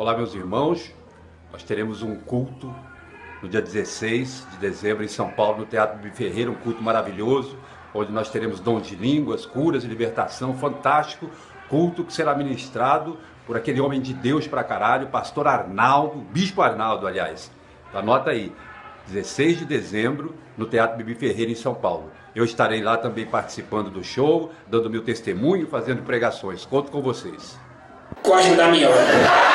Olá, meus irmãos, nós teremos um culto no dia 16 de dezembro em São Paulo, no Teatro Bibi Ferreira, um culto maravilhoso, onde nós teremos dons de línguas, curas e libertação, fantástico, culto que será ministrado por aquele homem de Deus pra caralho, pastor Arnaldo, bispo Arnaldo, aliás. Anota aí, 16 de dezembro, no Teatro Bibi Ferreira, em São Paulo. Eu estarei lá também participando do show, dando meu testemunho, fazendo pregações. Conto com vocês. Código da Minhoca.